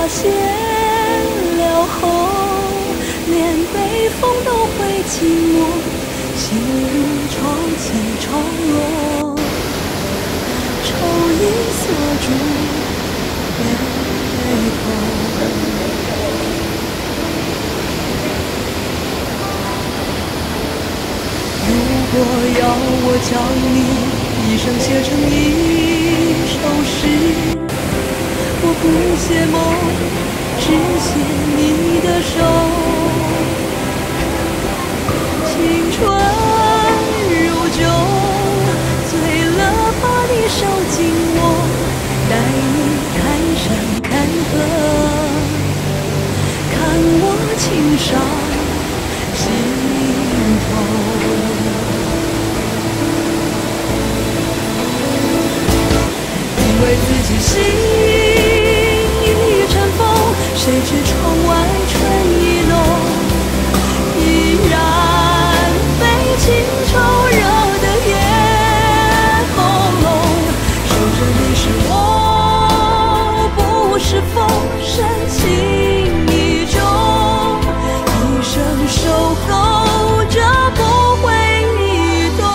谢了后，连北风都会寂寞，心如潮起潮落，愁已锁住眉头。如果要我将你一生写成一首诗，我不写梦，只写你的手。青春如酒，醉了把你烧进我，带你看山看河，看我情伤心头。因为自己心已尘封，谁知窗外春意浓，依然被情愁惹得夜朦胧。守着你是我，不是风，深情依旧，一生守候着不会移动。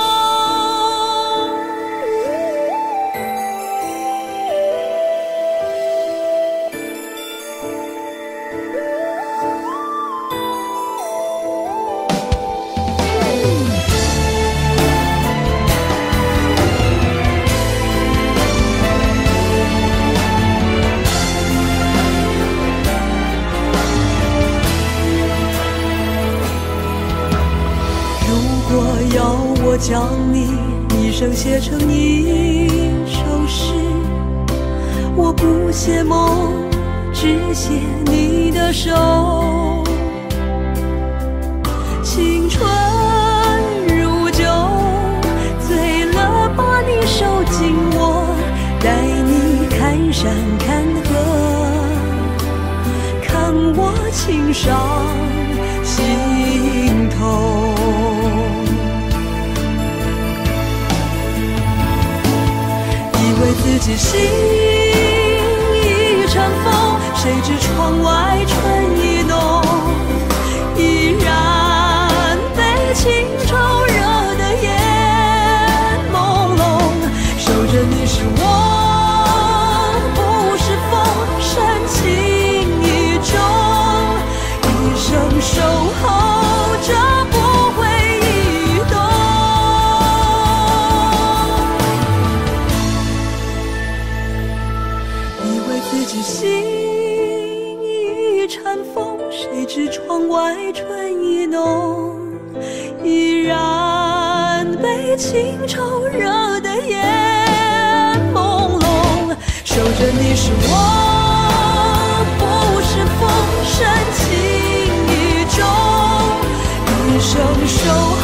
我将你一生写成一首诗，我不写梦，只写你的手。青春如酒，醉了把你收进我，带你看山看河，看我情伤心头。以为自己心已尘封，谁知窗外春意浓，依然被情愁惹得夜朦胧。守着你是我，不是风，深情依旧，一生守候着不会移动。自己心已尘封，谁知窗外春意浓，依然被情愁惹得夜朦胧。守着你是我，不是风，深情依旧，一生守候。